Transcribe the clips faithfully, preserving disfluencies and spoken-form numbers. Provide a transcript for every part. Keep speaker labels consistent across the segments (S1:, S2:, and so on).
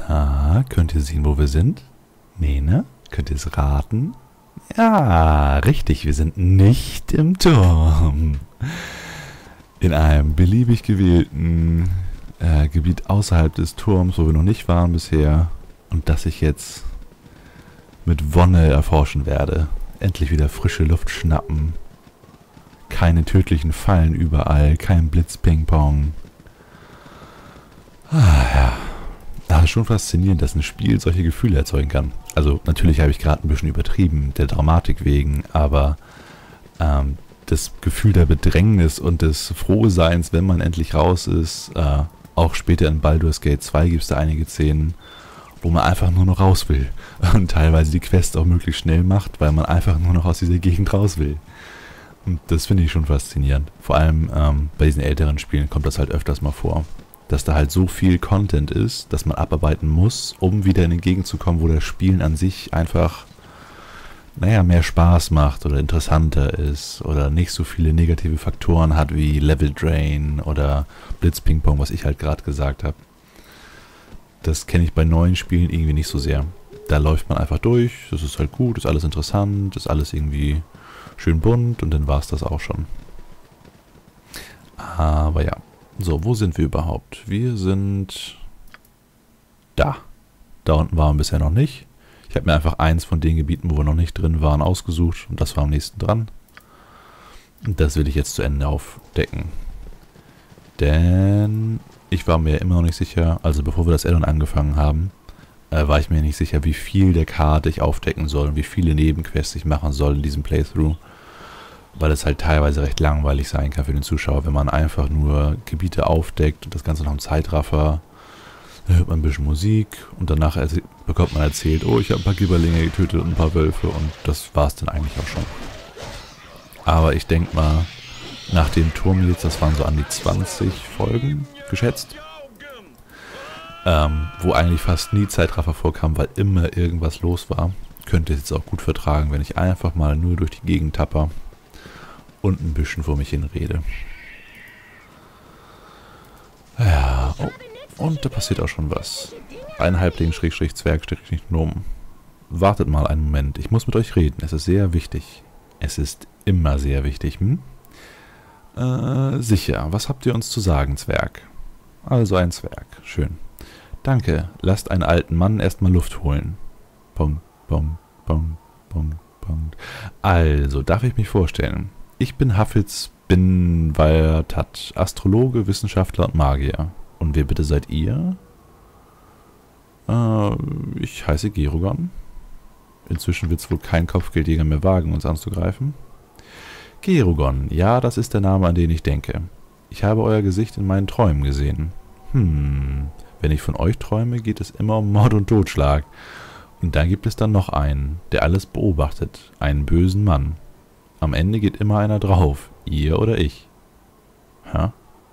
S1: Ah, könnt ihr sehen, wo wir sind? Nee, ne? Könnt ihr es raten? Ja, richtig, wir sind nicht im Turm. In einem beliebig gewählten äh, Gebiet außerhalb des Turms, wo wir noch nicht waren bisher. Und das ich jetzt mit Wonne erforschen werde. Endlich wieder frische Luft schnappen. Keine tödlichen Fallen überall, kein Blitz-Ping-Pong. Ah, ja. Das ist schon faszinierend, dass ein Spiel solche Gefühle erzeugen kann. Also natürlich habe ich gerade ein bisschen übertrieben, der Dramatik wegen, aber ähm, das Gefühl der Bedrängnis und des Frohseins, wenn man endlich raus ist, äh, auch später in Baldur's Gate zwei gibt es da einige Szenen, wo man einfach nur noch raus will und teilweise die Quest auch möglichst schnell macht, weil man einfach nur noch aus dieser Gegend raus will. Und das finde ich schon faszinierend. Vor allem ähm, bei diesen älteren Spielen kommt das halt öfters mal vor, dass da halt so viel Content ist, dass man abarbeiten muss, um wieder in eine Gegend zu kommen, wo das Spielen an sich einfach, naja, mehr Spaß macht oder interessanter ist oder nicht so viele negative Faktoren hat wie Level Drain oder Blitz-Ping-Pong, was ich halt gerade gesagt habe. Das kenne ich bei neuen Spielen irgendwie nicht so sehr. Da läuft man einfach durch, das ist halt gut, ist alles interessant, ist alles irgendwie schön bunt und dann war es das auch schon. Aber ja. So, wo sind wir überhaupt? Wir sind da. Da unten waren wir bisher noch nicht. Ich habe mir einfach eins von den Gebieten, wo wir noch nicht drin waren, ausgesucht und das war am nächsten dran. Und das will ich jetzt zu Ende aufdecken. Denn ich war mir immer noch nicht sicher, also bevor wir das Add-on angefangen haben, äh, war ich mir nicht sicher, wie viel der Karte ich aufdecken soll und wie viele Nebenquests ich machen soll in diesem Playthrough. Weil es halt teilweise recht langweilig sein kann für den Zuschauer, wenn man einfach nur Gebiete aufdeckt und das Ganze noch im Zeitraffer, dann hört man ein bisschen Musik und danach bekommt man erzählt, oh, ich habe ein paar Gibberlinge getötet und ein paar Wölfe und das war es dann eigentlich auch schon. Aber ich denke mal, nach dem Turm jetzt, das waren so an die zwanzig Folgen geschätzt, ähm, wo eigentlich fast nie Zeitraffer vorkam, weil immer irgendwas los war, könnte ich jetzt auch gut vertragen, wenn ich einfach mal nur durch die Gegend tapper und ein bisschen vor mich hin rede. Ja, oh, und da passiert auch schon was. Ein Halbling, Schrägstrich, Zwerg, Schrägstrich, Gnome. Wartet mal einen Moment, ich muss mit euch reden, es ist sehr wichtig. Es ist immer sehr wichtig, hm? Äh, sicher, was habt ihr uns zu sagen, Zwerg? Also ein Zwerg, schön. Danke, lasst einen alten Mann erstmal Luft holen. Punkt, Punkt, Punkt, Punkt, Punkt. Also, darf ich mich vorstellen? Ich bin Hafitz Binwaltat, Astrologe, Wissenschaftler und Magier. Und wer bitte seid ihr? Äh, ich heiße Gerugon. Inzwischen wird es wohl kein Kopfgeldjäger mehr wagen, uns anzugreifen. Gerugon, ja, das ist der Name, an den ich denke. Ich habe euer Gesicht in meinen Träumen gesehen. Hm, wenn ich von euch träume, geht es immer um Mord und Totschlag. Und dann gibt es dann noch einen, der alles beobachtet, einen bösen Mann. Am Ende geht immer einer drauf, ihr oder ich. Hä?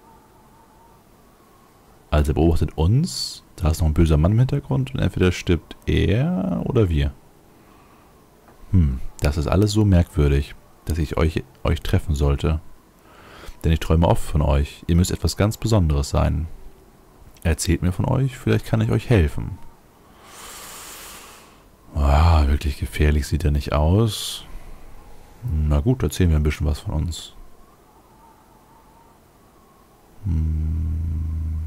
S1: Also er beobachtet uns, da ist noch ein böser Mann im Hintergrund und entweder stirbt er oder wir. Hm, das ist alles so merkwürdig, dass ich euch, euch treffen sollte. Denn ich träume oft von euch, ihr müsst etwas ganz Besonderes sein. Erzählt mir von euch, vielleicht kann ich euch helfen. Ah, wirklich gefährlich sieht er nicht aus. Na gut, erzählen wir ein bisschen was von uns. Hm.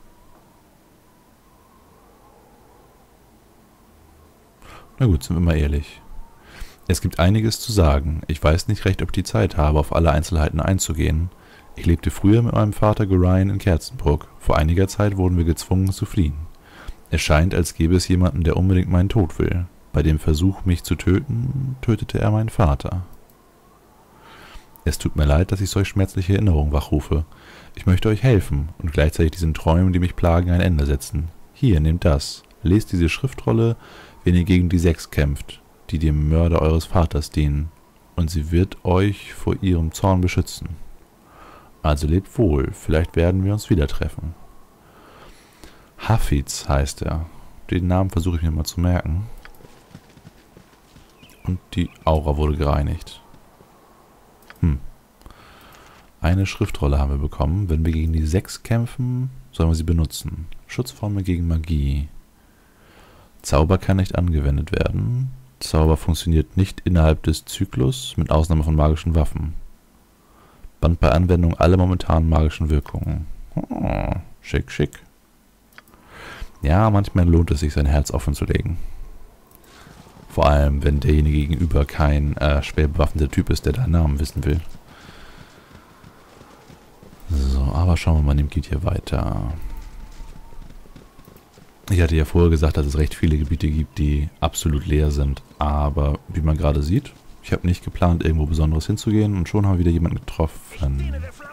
S1: Na gut, sind wir mal ehrlich. Es gibt einiges zu sagen. Ich weiß nicht recht, ob ich die Zeit habe, auf alle Einzelheiten einzugehen. Ich lebte früher mit meinem Vater Gorion in Kerzenbruck. Vor einiger Zeit wurden wir gezwungen zu fliehen. Es scheint, als gäbe es jemanden, der unbedingt meinen Tod will. Bei dem Versuch, mich zu töten, tötete er meinen Vater. Es tut mir leid, dass ich solch schmerzliche Erinnerungen wachrufe. Ich möchte euch helfen und gleichzeitig diesen Träumen, die mich plagen, ein Ende setzen. Hier, nehmt das. Lest diese Schriftrolle, wenn ihr gegen die Sechs kämpft, die dem Mörder eures Vaters dienen, und sie wird euch vor ihrem Zorn beschützen. Also lebt wohl, vielleicht werden wir uns wieder treffen. Hafitz heißt er. Den Namen versuche ich mir mal zu merken. Und die Aura wurde gereinigt. Hm. Eine Schriftrolle haben wir bekommen. Wenn wir gegen die Sechs kämpfen, sollen wir sie benutzen. Schutzformel gegen Magie. Zauber kann nicht angewendet werden. Zauber funktioniert nicht innerhalb des Zyklus, mit Ausnahme von magischen Waffen. Band bei Anwendung alle momentanen magischen Wirkungen. Oh, schick, schick. Ja, manchmal lohnt es sich, sein Herz offen zu legen. Vor allem, wenn derjenige gegenüber kein äh, schwer bewaffneter Typ ist, der deinen Namen wissen will. So, aber schauen wir mal, dem geht hier weiter. Ich hatte ja vorher gesagt, dass es recht viele Gebiete gibt, die absolut leer sind. Aber wie man gerade sieht, ich habe nicht geplant, irgendwo Besonderes hinzugehen und schon haben wir wieder jemanden getroffen.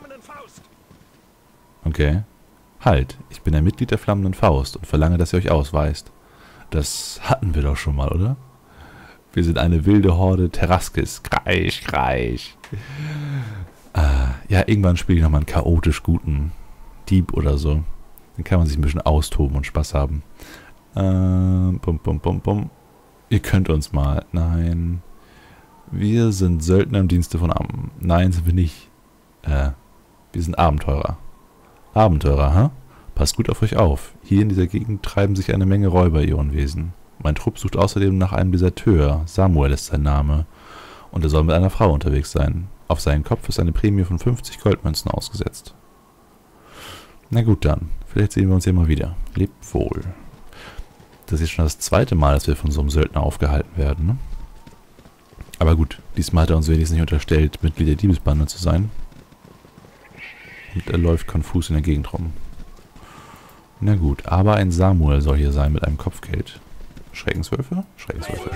S1: Okay. Halt, ich bin ein Mitglied der Flammenden Faust und verlange, dass ihr euch ausweist. Das hatten wir doch schon mal, oder? Wir sind eine wilde Horde Terraskis. Kreisch, kreisch. Ah, ja, irgendwann spiele ich nochmal einen chaotisch guten Dieb oder so. Dann kann man sich ein bisschen austoben und Spaß haben. Ähm, bum, bum, bum, bum. Ihr könnt uns mal. Nein. Wir sind Söldner im Dienste von Am. Nein, sind wir nicht. Äh, wir sind Abenteurer. Abenteurer, hä? Passt gut auf euch auf. Hier in dieser Gegend treiben sich eine Menge Räuber, ihr Unwesen. Mein Trupp sucht außerdem nach einem Deserteur. Samuel ist sein Name. Und er soll mit einer Frau unterwegs sein. Auf seinen Kopf ist eine Prämie von fünfzig Goldmünzen ausgesetzt. Na gut dann. Vielleicht sehen wir uns hier mal wieder. Lebt wohl. Das ist schon das zweite Mal, dass wir von so einem Söldner aufgehalten werden, ne? Aber gut, diesmal hat er uns wenigstens nicht unterstellt, Mitglied der Diebesbande zu sein. Und er läuft konfus in der Gegend rum. Na gut, aber ein Samuel soll hier sein mit einem Kopfgeld. Schreckenswölfe? Schreckenswölfe.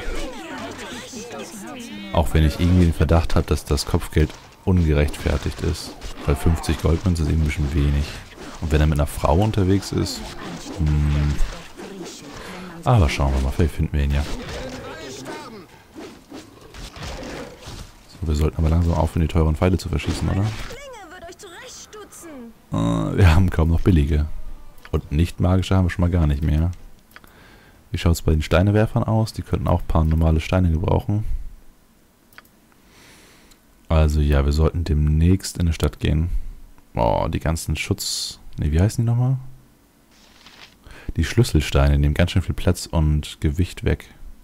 S1: Auch wenn ich irgendwie den Verdacht habe, dass das Kopfgeld ungerechtfertigt ist. Weil fünfzig Goldmünzen ist eben ein bisschen wenig. Und wenn er mit einer Frau unterwegs ist... Hm. Aber schauen wir mal, vielleicht finden wir ihn ja. So, wir sollten aber langsam aufhören, die teuren Pfeile zu verschießen, oder? Uh, wir haben kaum noch billige. Und nicht magische haben wir schon mal gar nicht mehr. Wie schaut es bei den Steinewerfern aus? Die könnten auch ein paar normale Steine gebrauchen. Also ja, wir sollten demnächst in die Stadt gehen. Oh, die ganzen Schutz... Ne, wie heißen die nochmal? Die Schlüsselsteine nehmen ganz schön viel Platz und Gewicht weg.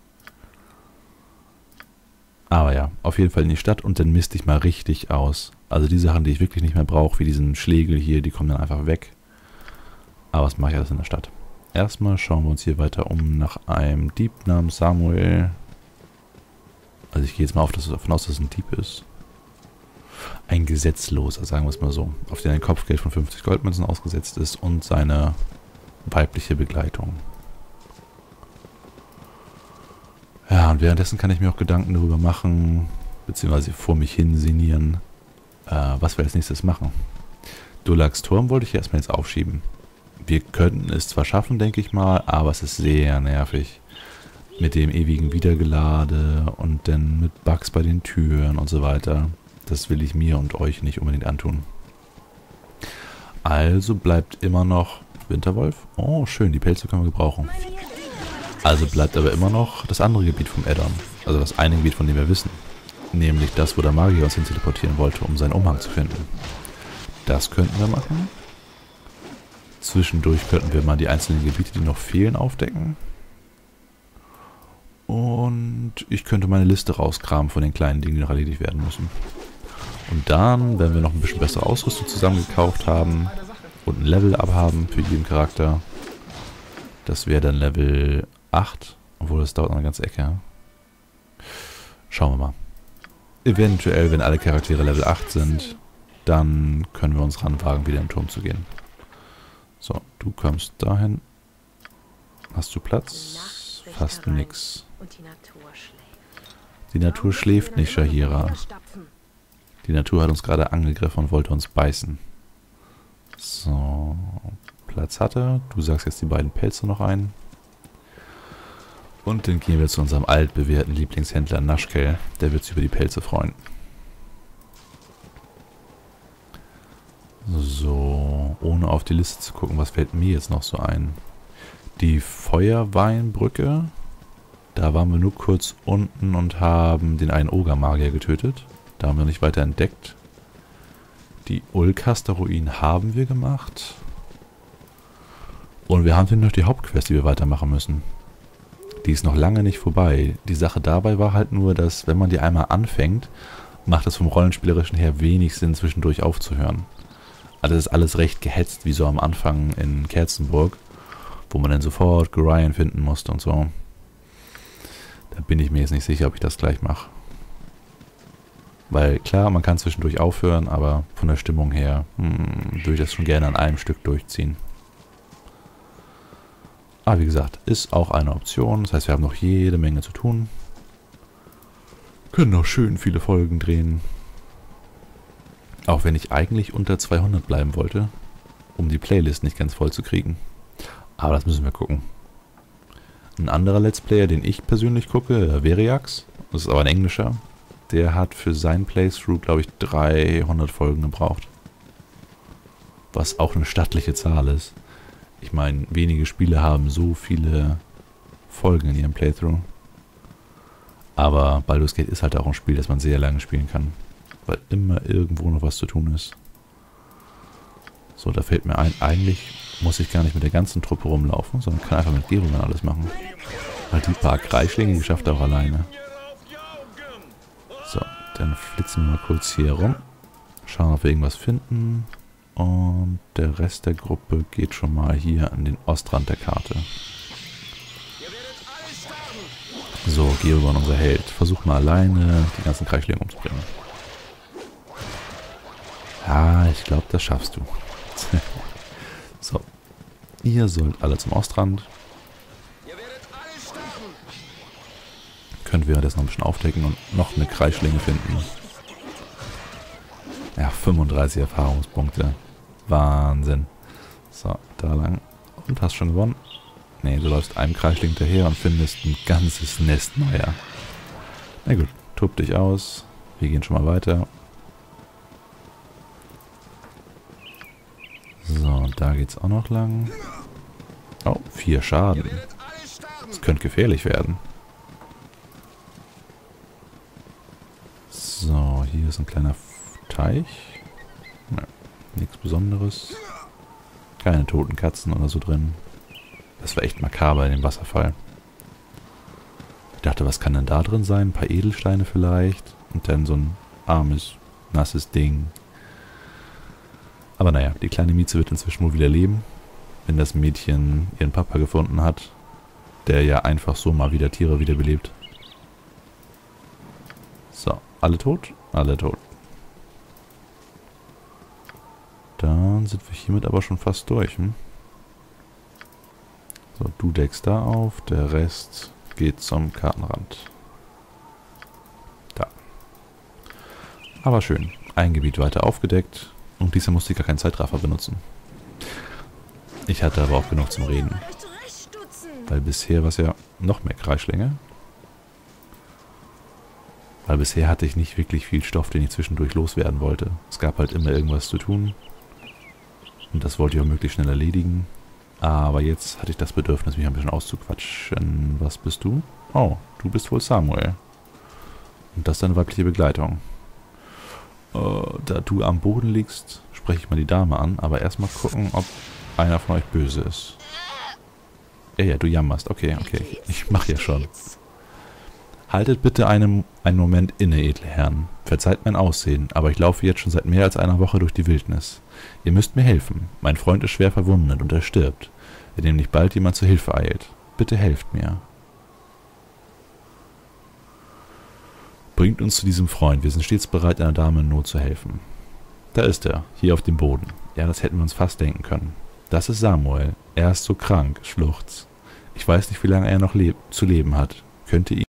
S1: Aber ja, auf jeden Fall in die Stadt und dann misste ich mal richtig aus. Also die Sachen, die ich wirklich nicht mehr brauche, wie diesen Schlegel hier, die kommen dann einfach weg. Aber was mache ich alles in der Stadt? Erstmal schauen wir uns hier weiter um nach einem Dieb namens Samuel. Also ich gehe jetzt mal auf, dass, davon aus, dass es ein Dieb ist. Ein Gesetzloser, sagen wir es mal so. Auf den ein Kopfgeld von fünfzig Goldmünzen ausgesetzt ist und seine weibliche Begleitung. Ja, und währenddessen kann ich mir auch Gedanken darüber machen, beziehungsweise vor mich hin sinnieren, äh, was wir als nächstes machen. Dulags Turm wollte ich erstmal jetzt aufschieben. Wir könnten es zwar schaffen, denke ich mal, aber es ist sehr nervig. Mit dem ewigen Wiedergelade und dann mit Bugs bei den Türen und so weiter. Das will ich mir und euch nicht unbedingt antun. Also bleibt immer noch Winterwolf. Oh, schön, die Pelze können wir gebrauchen. Also bleibt aber immer noch das andere Gebiet vom Addon. Also das eine Gebiet, von dem wir wissen. Nämlich das, wo der Magier uns hin teleportieren wollte, um seinen Umhang zu finden. Das könnten wir machen. Zwischendurch könnten wir mal die einzelnen Gebiete, die noch fehlen, aufdecken. Und ich könnte meine Liste rauskramen von den kleinen Dingen, die noch erledigt werden müssen. Und dann, wenn wir noch ein bisschen bessere Ausrüstung zusammengekauft haben und ein Level-Up haben für jeden Charakter, das wäre dann Level acht, obwohl das dauert noch eine ganze Ecke. Ja? Schauen wir mal. Eventuell, wenn alle Charaktere Level acht sind, dann können wir uns ranwagen, wieder in den Turm zu gehen. So, du kommst dahin. Hast du Platz? Fast nix. Die Natur schläft nicht, Shahira. Die Natur hat uns gerade angegriffen und wollte uns beißen. So, Platz hatte. Du sagst jetzt die beiden Pelze noch ein. Und dann gehen wir zu unserem altbewährten Lieblingshändler Naschkel. Der wird sich über die Pelze freuen. So, ohne auf die Liste zu gucken, was fällt mir jetzt noch so ein? Die Feuerweinbrücke. Da waren wir nur kurz unten und haben den einen Ogermagier getötet. Da haben wir nicht weiter entdeckt. Die Ulcaster-Ruinen haben wir gemacht. Und wir haben hier noch die Hauptquest, die wir weitermachen müssen. Die ist noch lange nicht vorbei. Die Sache dabei war halt nur, dass wenn man die einmal anfängt, macht es vom Rollenspielerischen her wenig Sinn, zwischendurch aufzuhören. Also das ist alles recht gehetzt, wie so am Anfang in Kerzenburg, wo man dann sofort Gorion finden musste und so. Da bin ich mir jetzt nicht sicher, ob ich das gleich mache. Weil klar, man kann zwischendurch aufhören, aber von der Stimmung her hm, würde ich das schon gerne an einem Stück durchziehen. Aber wie gesagt, ist auch eine Option. Das heißt, wir haben noch jede Menge zu tun. Können noch schön viele Folgen drehen. Auch wenn ich eigentlich unter zweihundert bleiben wollte, um die Playlist nicht ganz voll zu kriegen. Aber das müssen wir gucken. Ein anderer Let's Player, den ich persönlich gucke, Veriax, das ist aber ein englischer, der hat für sein Playthrough, glaube ich, dreihundert Folgen gebraucht. Was auch eine stattliche Zahl ist. Ich meine, wenige Spiele haben so viele Folgen in ihrem Playthrough. Aber Baldur's Gate ist halt auch ein Spiel, das man sehr lange spielen kann. Weil immer irgendwo noch was zu tun ist. So, da fällt mir ein, eigentlich muss ich gar nicht mit der ganzen Truppe rumlaufen, sondern kann einfach mit Geruman alles machen. Weil die paar Kreischlinge schafft er auch alleine. So, dann flitzen wir mal kurz hier rum. Schauen, ob wir irgendwas finden. Und der Rest der Gruppe geht schon mal hier an den Ostrand der Karte. So, Geruman, unser Held. Versuch mal alleine die ganzen Kreischlinge umzubringen. Ja, ich glaube, das schaffst du. So, ihr sollt alle zum Ostrand. Könnt wir das noch ein bisschen aufdecken und noch eine Kreischlinge finden. Ja, fünfunddreißig Erfahrungspunkte. Wahnsinn. So, da lang. Und hast schon gewonnen. Ne, du läufst einem Kreischling hinterher und findest ein ganzes Nest neuer. Na gut, tob dich aus. Wir gehen schon mal weiter. So, da geht's auch noch lang. Oh, vier Schaden. Das könnte gefährlich werden. So, hier ist ein kleiner Teich. Ne, nichts Besonderes. Keine toten Katzen oder so drin. Das war echt makaber in dem Wasserfall. Ich dachte, was kann denn da drin sein? Ein paar Edelsteine vielleicht. Und dann so ein armes, nasses Ding. Aber naja, die kleine Mieze wird inzwischen wohl wieder leben, wenn das Mädchen ihren Papa gefunden hat, der ja einfach so mal wieder Tiere wiederbelebt. So, alle tot? Alle tot. Dann sind wir hiermit aber schon fast durch. Hm? So, du deckst da auf, der Rest geht zum Kartenrand. Da. Aber schön, ein Gebiet weiter aufgedeckt. Und diesmal musste ich gar keinen Zeitraffer benutzen. Ich hatte aber auch genug zum Reden. Weil bisher war es ja noch mehr Kreischlinge. Weil bisher hatte ich nicht wirklich viel Stoff, den ich zwischendurch loswerden wollte. Es gab halt immer irgendwas zu tun. Und das wollte ich auch möglichst schnell erledigen. Aber jetzt hatte ich das Bedürfnis, mich ein bisschen auszuquatschen. Was bist du? Oh, du bist wohl Samuel. Und das ist deine weibliche Begleitung. Da du am Boden liegst, spreche ich mal die Dame an, aber erstmal gucken, ob einer von euch böse ist. Ja, ja, du jammerst. Okay, okay, ich mache ja schon. Haltet bitte einen, einen Moment inne, edle Herren. Verzeiht mein Aussehen, aber ich laufe jetzt schon seit mehr als einer Woche durch die Wildnis. Ihr müsst mir helfen. Mein Freund ist schwer verwundet und er stirbt, wenn ihm nicht bald jemand zur Hilfe eilt. Bitte helft mir. Bringt uns zu diesem Freund. Wir sind stets bereit, einer Dame in Not zu helfen. Da ist er, hier auf dem Boden. Ja, das hätten wir uns fast denken können. Das ist Samuel. Er ist so krank, schluchzt. Ich weiß nicht, wie lange er noch leb- zu leben hat. Könnte ihn